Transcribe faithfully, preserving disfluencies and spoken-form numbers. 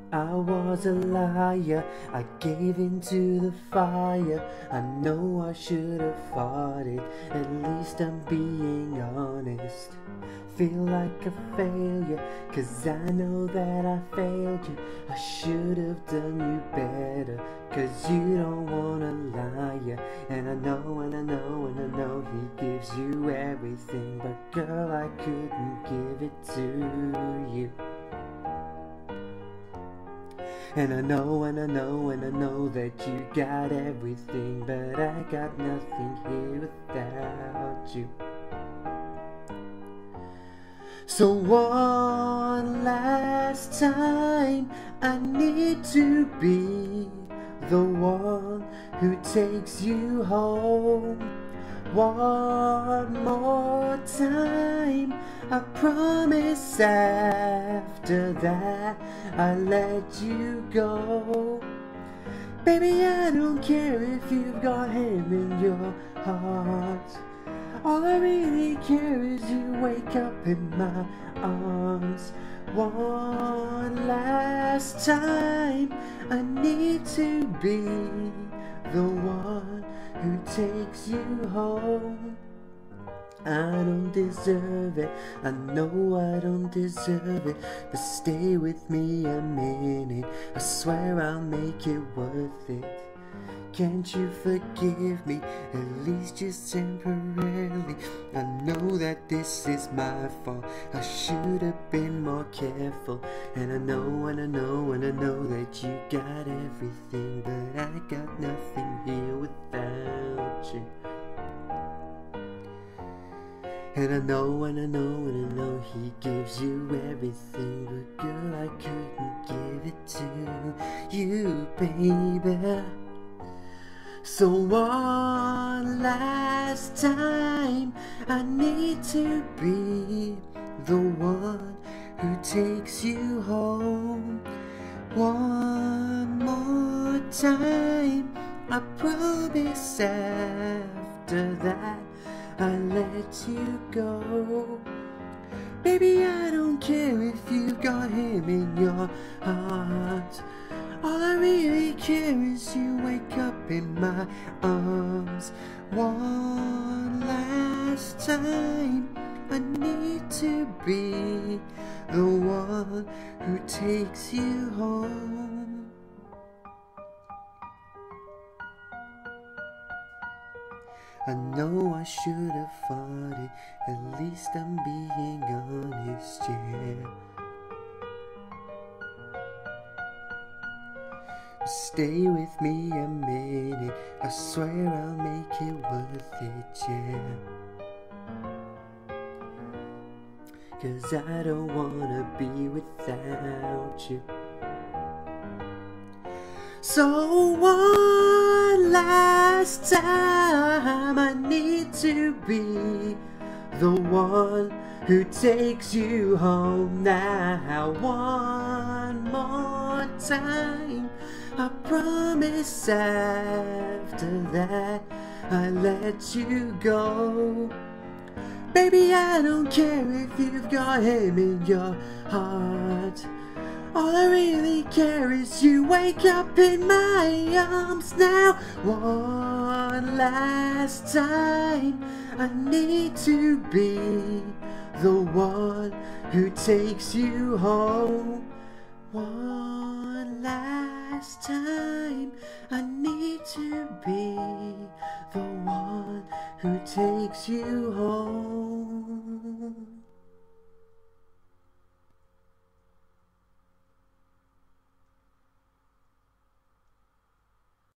I was a liar, I gave in to the fire. I know I should have fought it, at least I'm being honest. Feel like a failure, cause I know that I failed you. I should have done you better, cause you don't want a liar. And I know, and I know, and I know he gives you everything, but girl, I couldn't give it to you. And I know, and I know, and I know that you got everything, but I got nothing here without you. So one last time, I need to be the one who takes you home. One more time, I promise after that I'll let you go. Baby, I don't care if you've got him in your heart. All I really care is you wake up in my arms. One last time, I need to be the one who takes you home. I don't deserve it, I know I don't deserve it, but stay with me a minute, I swear I'll make it worth it. Can't you forgive me, at least just temporarily? I know that this is my fault, I should have been more careful. And I know, and I know, and I know that you got everything, but I got nothing here without you. And I know, and I know, and I know he gives you everything, but girl, I couldn't give it to you, baby. So one last time, I need to be the one who takes you home. One more time, I promise after that I'll let you go. Baby, I don't care if you've got him in your heart. All I really care is you wake up in my arms. One last time, I need to be the one who takes you home. I know I should have fought it, at least I'm being honest, yeah. Stay with me a minute, I swear I'll make it worth it, yeah. Cause I don't wanna be without you. So one last time, I need to be the one who takes you home now. One more time, I promise after that I'll let you go. Baby, I don't care if you've got him in your heart. All I really care is you wake up in my arms now. One last time, I need to be the one who takes you home. One last time, I need to be the one who takes you home.